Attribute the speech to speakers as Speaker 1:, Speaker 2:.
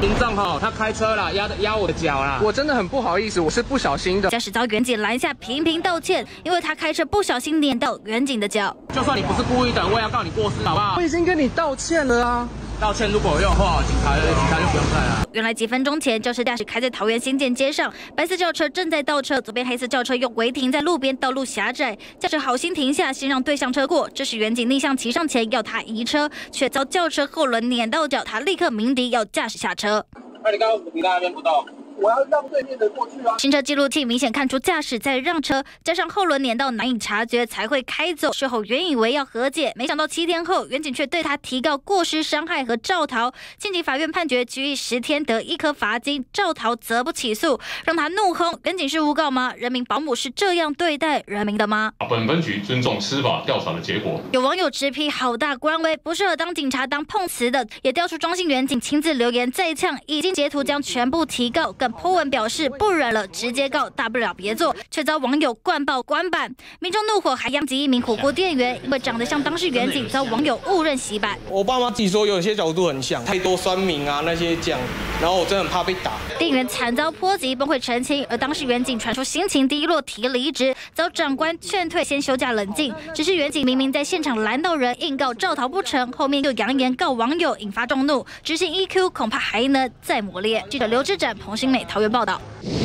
Speaker 1: 民众他开车啦，压我的脚啦，
Speaker 2: 我真的很不好意思，我是不小心的。
Speaker 3: 驾驶遭远警拦下，频频道歉，因为他开车不小心碾到远警的脚。
Speaker 1: 就算你不是故意的，我也要告你过失，好不好？
Speaker 2: 我已经跟你道歉了啊。
Speaker 1: 道歉如果有用的话，警察就不用在了。
Speaker 3: 原来几分钟前，肇事驾驶开在桃园新店街上，白色轿车正在倒车，左边黑色轿车又违停在路边，道路狭窄，驾驶好心停下，先让对向车过。这时远警逆向骑上前要他移车，却遭轿车后轮碾到脚，他立刻鸣笛要驾驶下车。
Speaker 1: 那你刚刚停在那边不动？ 我要让对面的过去啊！
Speaker 3: 行车记录器明显看出驾驶在让车，加上后轮碾到难以察觉才会开走。事后原以为要和解，没想到7天后，远警却对他提告过失伤害和肇逃。晋级法院判决拘役10天，得1颗罚金；肇逃则不起诉，让他怒轰：远警是诬告吗？人民保姆是这样对待人民的吗？
Speaker 4: 本分局尊重司法调查的结果。
Speaker 3: 有网友直批好大官威，不适合当警察当碰瓷的，也调出庄姓远警亲自留言再呛，已经截图将全部提告，更po文表示。 不忍了，直接告，大不了别做，却遭网友灌爆官版。民众怒火，还殃及一名火锅店员，因为长得像当事远警，遭网友误认洗版。
Speaker 5: 我爸妈自己说有些角度很像，太多酸民啊那些讲，然后我真的很怕被打。
Speaker 3: 店员惨遭波及，崩溃澄清，而当事远警传出心情低落，提离职，遭长官劝退，先休假冷静。只是远警明明在现场拦到人，硬告肇逃不成，后面又扬言告网友，引发众怒，执行 EQ 恐怕还能再磨练。记者刘志展、彭新美桃园报道。